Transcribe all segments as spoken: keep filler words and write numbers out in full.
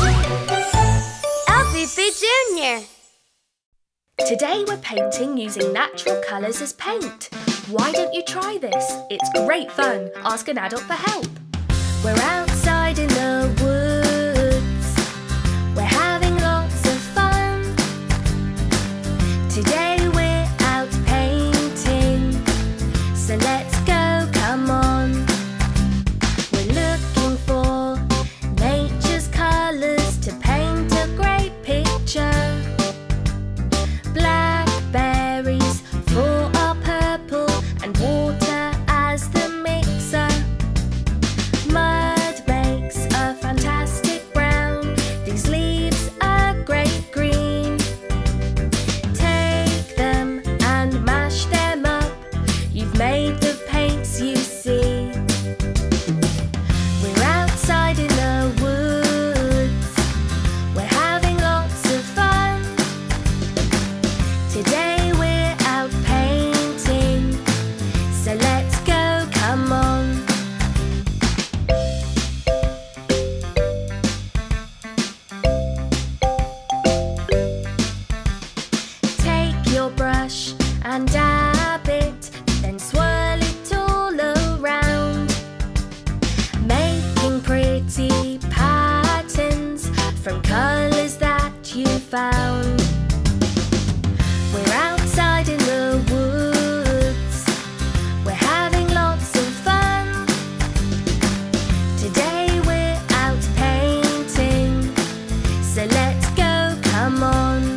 L B B Junior. Today we're painting using natural colours as paint. Why don't you try this? It's great fun. Ask an adult for help. We're outside in the woods. We're having lots of fun. Today we're out painting. So let's go, come on. We're looking for nature's colours to paint a great picture. Blackberries for our purple and water as the mixer. Mud makes a fantastic brown. These leaves are great green. Take them and mash them up. You've made the paints you see. We're outside in the woods. We're having lots of fun. Today we're out painting. So let's go, come on. Take your brush and dab it, then swirl it all around, making pretty patterns from colours that you found. We're outside in the woods. We're having lots of fun. Today we're out painting. So let's go, come on.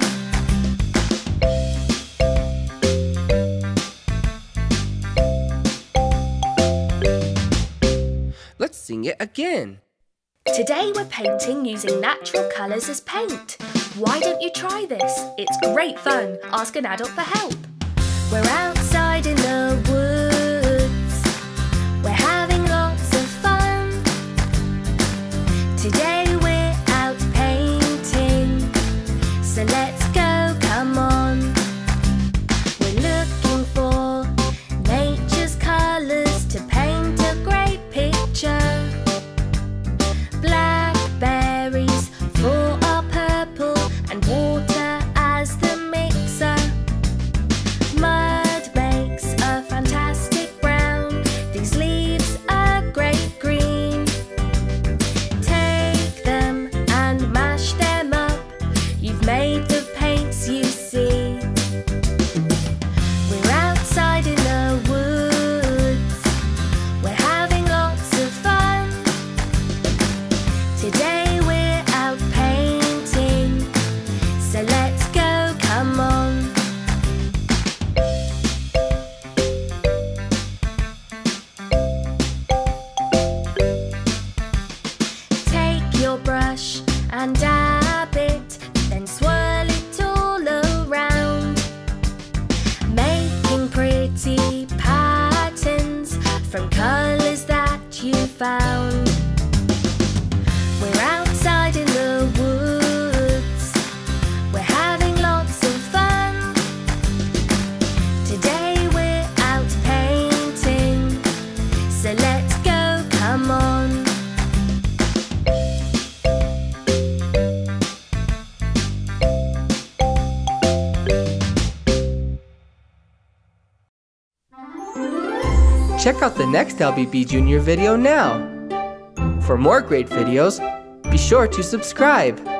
Let's sing it again. Today we're painting using natural colours as paint. Why don't you try this? It's great fun. Ask an adult for help. We're outside in the woods. We're having lots of fun. Today we're out painting. So let's go, come on. We're looking for nature's colours to paint a great picture. Blackberries for our purple and water as the mixer. Mud makes a fantastic brown. These leaves are great green. Take them and mash them up. You've made the paints you see. We're outside in the woods. We're having lots of fun. Today we're out painting. So let's go, come on. Take your brush and dab it, then swirl it all around, making pretty patterns from colours that you found. We're outside in the woods. We're having lots of fun. Today we're out painting. So let's go, come on. Check out the next L B B Junior video now. For more great videos, be sure to subscribe.